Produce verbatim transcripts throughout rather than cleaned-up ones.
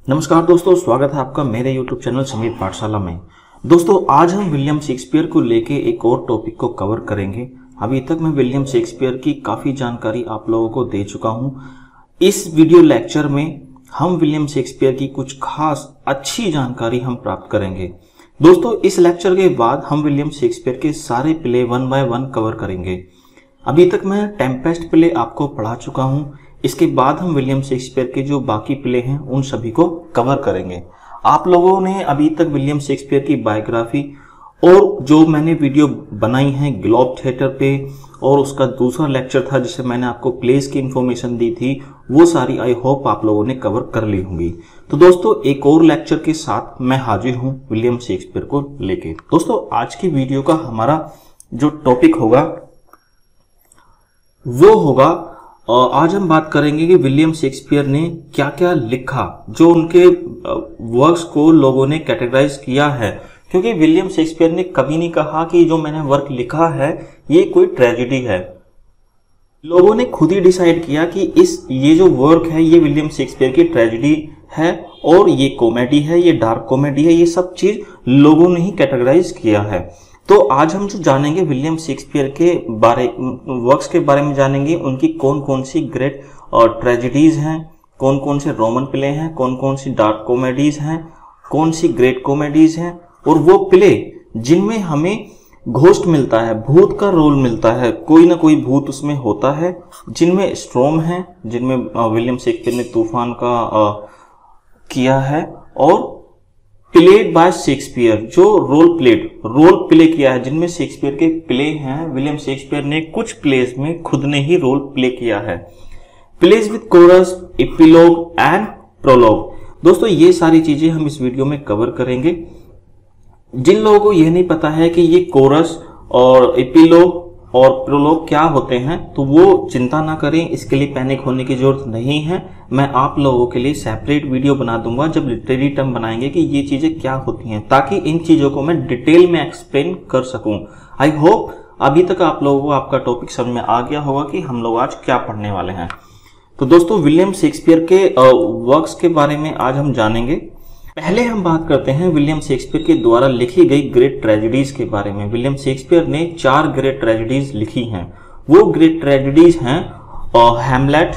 नमस्कार दोस्तों, स्वागत है आपका मेरे यूट्यूब चैनल संगीत पाठशाला में। दोस्तों आज हम विलियम शेक्सपियर को लेके एक और टॉपिक को कवर करेंगे। अभी तक मैं विलियम शेक्सपियर की काफ़ी जानकारी आप लोगों को दे चुका हूं। इस वीडियो लेक्चर में हम विलियम शेक्सपियर की कुछ खास अच्छी जानकारी हम प्राप्त करेंगे। दोस्तों इस लेक्चर के बाद हम विलियम शेक्सपियर के सारे play one by one cover करेंगे। अभी तक मैं टेम्पेस्ट प्ले आपको पढ़ा चुका हूं। इसके बाद हम विलियम शेक्सपियर के जो बाकी प्ले हैं उन सभी को कवर करेंगे। आप लोगों ने अभी तक विलियम शेक्सपियर की बायोग्राफी और जो मैंने वीडियो बनाई है ग्लोब थिएटर पे, और उसका दूसरा लेक्चर था जिससे मैंने आपको प्लेस की इंफॉर्मेशन दी थी, वो सारी आई होप आप लोगों ने कवर कर ली होंगी। तो दोस्तों एक और लेक्चर के साथ मैं हाजिर हूं विलियम शेक्सपियर को लेके। दोस्तों आज की वीडियो का हमारा जो टॉपिक होगा वो होगा, और आज हम बात करेंगे कि विलियम शेक्सपियर ने क्या क्या लिखा, जो उनके वर्क्स को लोगों ने कैटेगराइज किया है। क्योंकि विलियम शेक्सपियर ने कभी नहीं कहा कि जो मैंने वर्क लिखा है ये कोई ट्रेजेडी है। लोगों ने खुद ही डिसाइड किया कि इस ये जो वर्क है ये विलियम शेक्सपियर की ट्रेजेडी है और ये कॉमेडी है, ये डार्क कॉमेडी है। ये सब चीज लोगों ने ही कैटेगराइज किया है। तो आज हम जो जानेंगे विलियम शेक्सपियर के बारे वर्क्स के बारे में जानेंगे, उनकी कौन कौन सी ग्रेट और ट्रेजेडीज हैं, कौन कौन से रोमन प्ले हैं, कौन कौन सी डार्क कॉमेडीज हैं, कौन सी ग्रेट कॉमेडीज हैं, और वो प्ले जिनमें हमें घोस्ट मिलता है, भूत का रोल मिलता है, कोई ना कोई भूत उसमें होता है, जिनमें स्ट्रॉम है, जिनमें विलियम शेक्सपियर ने तूफान का आ, किया है, और प्लेड बाय शेक्सपियर जो रोल प्लेड रोल प्ले किया है, जिनमें शेक्सपियर के प्ले हैं। विलियम शेक्सपियर ने कुछ प्लेस में खुद ने ही रोल प्ले किया है। Plays with chorus, epilogue and prologue. दोस्तों ये सारी चीजें हम इस वीडियो में कवर करेंगे। जिन लोगों को यह नहीं पता है कि ये कोरस और एपिलोग और प्रोलोग क्या होते हैं, तो वो चिंता ना करें, इसके लिए पैनिक होने की जरूरत नहीं है। मैं आप लोगों के लिए सेपरेट वीडियो बना दूंगा जब लिटरेरी टर्म बनाएंगे कि ये चीजें क्या होती हैं, ताकि इन चीजों को मैं डिटेल में एक्सप्लेन कर सकूं। आई होप अभी तक आप लोगों को आपका टॉपिक समझ में आ गया होगा कि हम लोग आज क्या पढ़ने वाले हैं। तो दोस्तों विलियम शेक्सपियर के वर्क्स के बारे में आज हम जानेंगे। पहले हम बात करते हैं विलियम शेक्सपियर के द्वारा लिखी गई ग्रेट ट्रेजेडीज के बारे में। विलियम शेक्सपियर ने चार ग्रेट ट्रेजेडीज लिखी हैं। वो ग्रेट ट्रेजेडीज हैं Hamlet,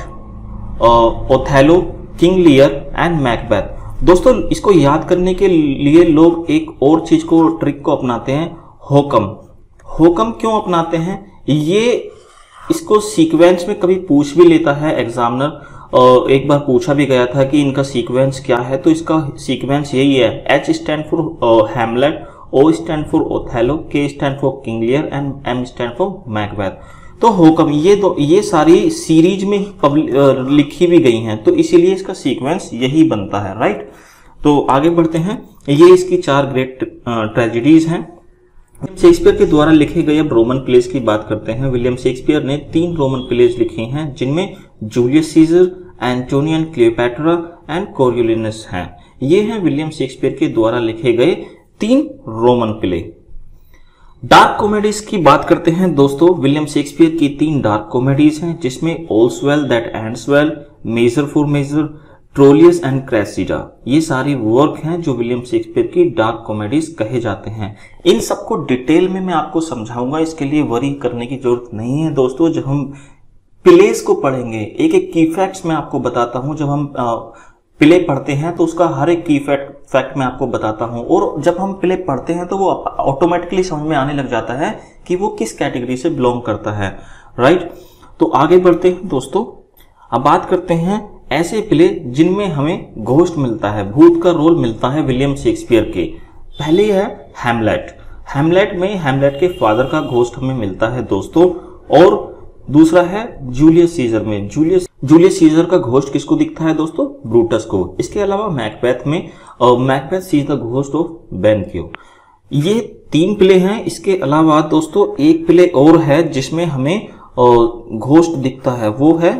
Othello, King Lear and Macbeth. दोस्तों इसको याद करने के लिए लोग एक और चीज को ट्रिक को अपनाते हैं, होकम। होकम क्यों अपनाते हैं? ये इसको सीक्वेंस में कभी पूछ भी लेता है एग्जामिनर, और एक बार पूछा भी गया था कि इनका सीक्वेंस क्या है, तो इसका सीक्वेंस यही है। H stand for Hamlet, O stand for Othello, K stand for King Lear and M stand for Macbeth. तो होकम ये दो ये सारी सीरीज में ही लिखी भी गई हैं, तो इसीलिए इसका सीक्वेंस यही बनता है, राइट। तो आगे बढ़ते हैं। ये इसकी चार ग्रेट ट्रेजेडीज हैं। शेक्सपियर के द्वारा लिखे गए अब रोमन प्लेस की बात करते हैं। विलियम शेक्सपियर ने तीन रोमन प्लेस लिखे हैं, जिनमें Julius Caesar, Antonian Cleopatra and Coriolanus हैं। ये हैं विलियम शेक्सपियर के द्वारा लिखे गए तीन रोमन प्ले। डार्क कॉमेडीज की बात करते हैं दोस्तों। विलियम शेक्सपियर की तीन डार्क कॉमेडीज हैं, जिसमें All's Well That Ends Well, Measure for Measure, Troilus and Cressida. ये सारी वर्क हैं जो विलियम शेक्सपियर की डार्क कॉमेडीज कहे जाते हैं। इन सबको डिटेल में मैं आपको समझाऊंगा, इसके लिए वरी करने की जरूरत नहीं है दोस्तों। जब हम प्लेस को पढ़ेंगे एक एक की फैक्ट्स मैं आपको बताता हूं। जब हम प्ले पढ़ते हैं तो उसका हर एक की फैक्ट फैक्ट मैं आपको बताता हूं, और जब हम प्ले पढ़ते हैं तो वो ऑटोमेटिकली समझ में आने लग जाता है कि वो किस कैटेगरी से बिलोंग करता है, राइट। तो आगे बढ़ते हैं दोस्तों। अब बात करते हैं ऐसे प्ले जिनमें हमें घोस्ट मिलता है, भूत का रोल मिलता है विलियम शेक्सपियर के। पहले है हैमलेट। हैमलेट में हैमलेट के फादर का घोस्ट हमें मिलता है दोस्तों, और दूसरा है जूलियस सीजर में जूलियस जूलियस सीजर का घोस्ट किसको दिखता है दोस्तों? ब्रूटस को। इसके अलावा मैकबेथ में Macbeth sees the ghost of Banquo. ये तीन प्ले हैं। इसके अलावा दोस्तों एक प्ले और है जिसमें हमें घोस्ट दिखता है, वो है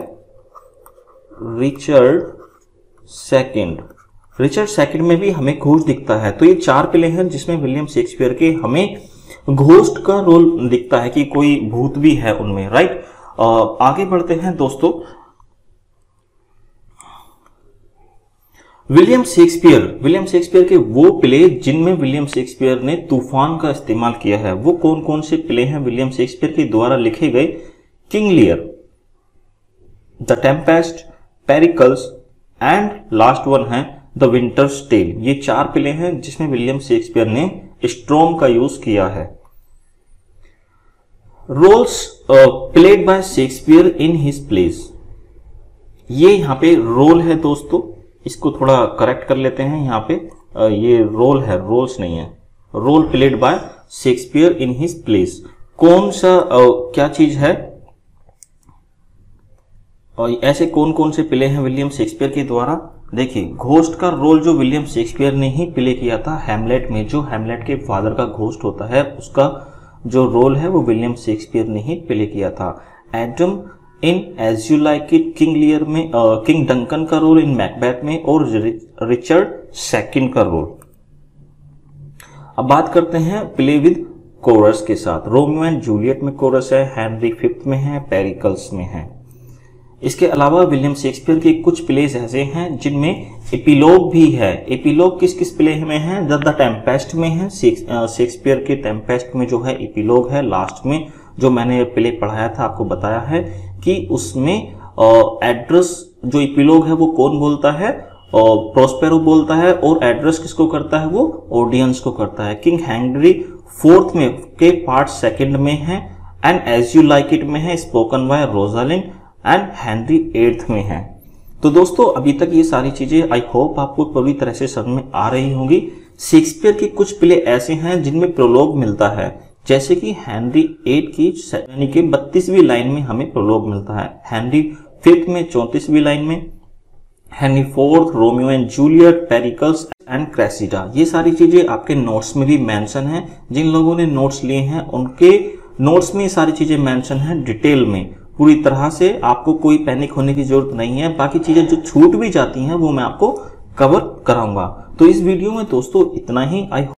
रिचर्ड सेकंड। रिचर्ड सेकंड में भी हमें घोस्ट दिखता है। तो ये चार प्ले हैं जिसमें विलियम शेक्सपियर के हमें घोस्ट का रोल दिखता है कि कोई भूत भी है उनमें, राइट। आगे बढ़ते हैं दोस्तों। विलियम शेक्सपियर विलियम शेक्सपियर के वो प्ले जिनमें विलियम शेक्सपियर ने तूफान का इस्तेमाल किया है, वो कौन कौन से प्ले हैं विलियम शेक्सपियर के द्वारा लिखे गए? King Lear, the Tempest, Pericles and last one है द विंटर्स टेल। ये चार प्ले हैं जिसमें विलियम शेक्सपियर ने स्ट्रॉम का यूज किया है। Roles played by Shakespeare in his plays, ये यहां पे रोल है दोस्तों, इसको थोड़ा करेक्ट कर लेते हैं। यहाँ पे uh, ये रोल है, रोल्स नहीं है। Role played by Shakespeare in his plays, कौन सा uh, क्या चीज है? और uh, ऐसे कौन कौन से प्ले हैं विलियम शेक्सपियर के द्वारा? देखिए, घोस्ट का रोल जो विलियम शेक्सपियर ने ही प्ले किया था हैमलेट में, जो हैमलेट के फादर का घोस्ट होता है उसका जो रोल है वो विलियम शेक्सपियर ने ही प्ले किया था। Adam in As You Like It, King Lear में किंग डंकन का रोल, इन मैकबेथ में, और रिचर्ड सेकंड का रोल। अब बात करते हैं प्ले विद कोरस के साथ। रोमियो एंड जूलियट में कोरस है, हेनरी फिफ्थ में है, पेरिकल्स में है। इसके अलावा विलियम शेक्सपियर के कुछ प्लेज ऐसे हैं जिनमें एपिलॉग भी है। एपिलॉग किस किस प्ले में है? द टेम्पेस्ट में है, शेक्सपियर के टेम्पेस्ट में जो है एपिलॉग है लास्ट में, जो मैंने प्ले पढ़ाया था आपको बताया है कि उसमें एड्रेस जो एपिलॉग है वो कौन बोलता है? प्रोस्पेरो बोलता है, और एड्रेस किसको करता है? वो ऑडियंस को करता है। किंग हेनरी फोर्थ में के पार्ट सेकंड में है, and As You Like It में है, spoken by Rosalind, and Henry Eighth में है। तो दोस्तों अभी तक ये सारी चीजें आई होप आपको पूरी तरह से समझ में आ रही होंगी। शेक्सपियर के कुछ प्ले ऐसे हैं जिनमें प्रोलॉग मिलता है, जैसे कि हेनरी एट की यानी कि बत्तीसवीं लाइन में हमें प्रोलॉग मिलता है, हेनरी फिफ्थ में चौंतीसवीं लाइन में, Henry Fourth, Romeo and Juliet, Pericles and Cressida. ये सारी चीजें आपके नोट्स में भी मेंशन है। जिन लोगों ने नोट्स लिए हैं उनके नोट्स में ये सारी चीजें मेंशन है डिटेल में, पूरी तरह से। आपको कोई पैनिक होने की जरूरत नहीं है। बाकी चीजें जो छूट भी जाती हैं वो मैं आपको कवर कराऊंगा। तो इस वीडियो में दोस्तों इतना ही। आई